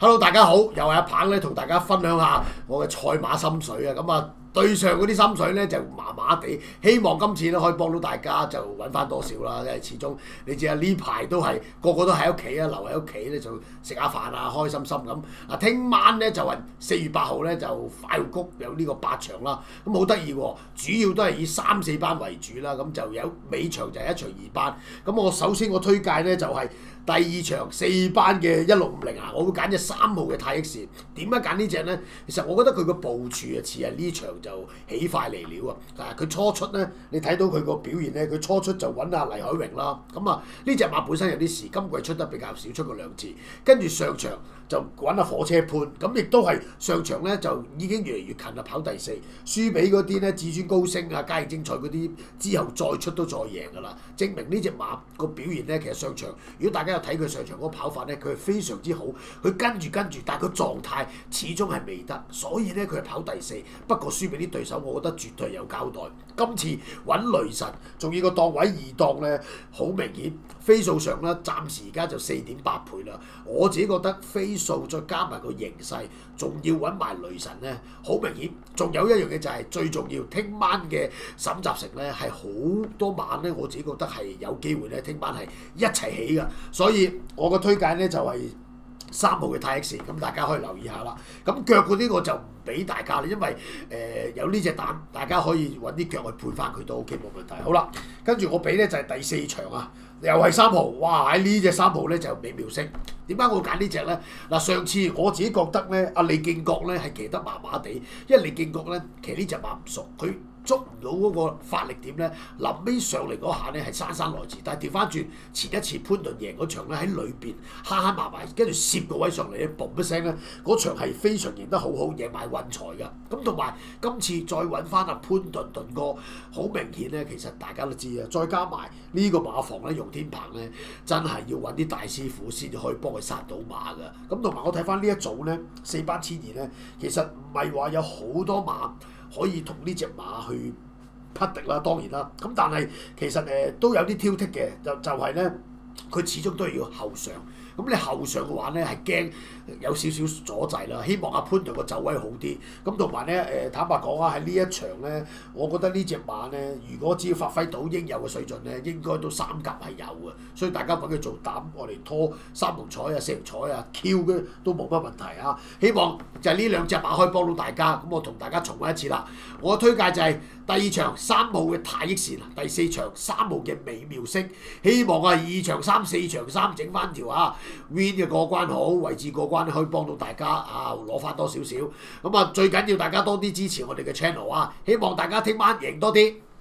Hello，大家好，又係阿棒咧，同大家分享下我嘅賽馬心水啊！咁啊，對上嗰啲心水咧就麻麻地，希望今次咧可以幫到大家就揾翻多少啦，因為始終你知啊，呢排都係個個都喺屋企啊，留喺屋企咧就食下飯啊，開心心咁。啊，聽晚咧就係4月8號咧就快活谷有呢個8場啦，咁好得意喎，主要都係以3、4班為主啦，咁就有尾場就係1場2班。咁我首先我推介咧就係第2場4班嘅1650啊，我會揀隻3號嘅泰益士。點解揀呢隻呢？其實我覺得佢個部署啊似係呢場就起快嚟了啊！佢初出呢，你睇到佢個表現呢，佢初出就揾阿黎海榮啦。咁啊，呢隻馬本身有啲事，今季出得比較少，出過2次。跟住上場就揾阿火車潘，咁亦都係上場呢，就已經越嚟越近啦，跑第4，輸俾嗰啲呢至尊高升啊、嘉應精彩嗰啲，之後再出都再贏㗎啦，證明呢隻馬個表現呢，其實上場如果大家有睇佢上場嗰個跑法呢，佢係非常之好，佢跟住，但係個狀態始終係未得，所以呢，佢係跑第4，不過輸俾啲對手，我覺得絕對有交代。今次揾雷神，仲要個檔位2檔呢，好明顯飛數上啦，暫時而家就4.8倍啦。我自己覺得飛數再加埋個形勢，仲要揾埋雷神呢，好明顯。仲有一樣嘢就係最重要，聽晚嘅沈集成呢係好多馬呢，我自己覺得係有機會呢，聽晚係一齊起㗎，所以我個推介呢就係3號嘅泰益士，咁大家可以留意下啦。咁腳嗰啲我就唔俾大家啦，因為有呢隻膽，大家可以揾啲腳去配翻佢都 OK 冇問題。好啦，跟住我俾呢就係第4場啊，又係3號，哇！喺呢隻3號呢就美妙星。點解我揀呢隻呢？嗱，上次我自己覺得呢，阿李敬國呢係騎得麻麻地，因為李敬國呢騎呢隻馬唔熟，佢捉唔到嗰個發力點呢，臨尾上嚟嗰下呢係姍姍來遲，但係調翻轉前一次潘頓贏嗰場呢，喺裏邊慳慳埋埋，跟住攝個位上嚟咧，嘣一聲呢，嗰場係非常贏得好好，贏埋運財㗎。咁同埋今次再揾翻阿潘頓哥，好明顯呢，其實大家都知啊，再加埋呢個馬房呢，容天鵬呢，真係要揾啲大師傅先至可以幫佢殺到馬㗎。咁同埋我睇翻呢一組呢，4班1200呢，其實唔係話有好多馬可以同呢隻馬去匹敵啦，當然啦。咁但係其實都有啲挑剔嘅，就係呢，佢始終都係要後上。咁你後上嘅話呢，係驚有少少阻滯啦。希望阿潘頓個走位好啲。咁同埋呢，坦白講啊，喺呢一場呢，我覺得呢隻馬呢，如果只要發揮到應有嘅水準呢，應該都3甲係有嘅。所以大家揾佢做膽，我哋拖3龍彩啊、4龍彩啊、Q 嘅都冇乜問題啊。希望就係呢2隻馬可以幫到大家。咁我同大家重溫一次啦。我推介就係第2場3號嘅泰益士，第4場3號嘅美妙星。希望啊2場3、4場3整翻條啊！Win 嘅過關好，位置過關可以幫到大家啊，攞翻多少少。咁啊，最緊要大家多啲支持我哋嘅 channel 啊，希望大家聽晚贏多啲。